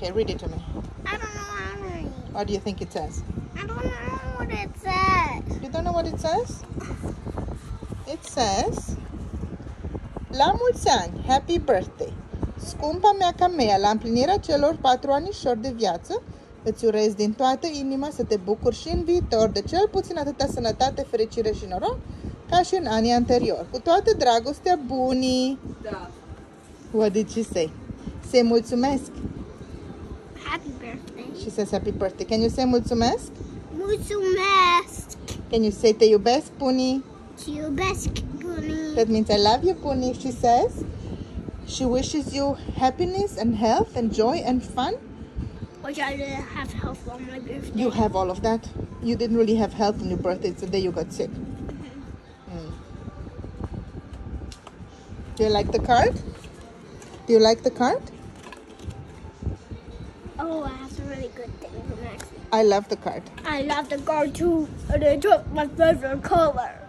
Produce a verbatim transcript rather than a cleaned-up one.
Okay, read it to me. I don't know how to read. What do you think it says? I don't know what it says. You don't know what it says? It says, la mulți ani, happy birthday! Scumpa mea camea, la împlinirea celor patru anișori de viață, îți urez din toată inima să te bucuri și în viitor de cel puțin atâta sănătate, fericire și noroc ca și în anii anteriori. Cu toată dragostea, bunii! Da. What did she say? Say mulțumesc! Happy birthday. She says happy birthday. Can you say mulțumesc? Mulțumesc. Can you say te iubesc, bunii? Te iubesc, bunii. That means I love you, bunii. She says she wishes you happiness and health and joy and fun. Which I didn't have health on my birthday. You have all of that. You didn't really have health on your birthday. It's the day you got sick. Mm. Do you like the card? Do you like the card? Oh, it has a really good thing from Maxie. I love the card. I love the card too, and it's my favorite color.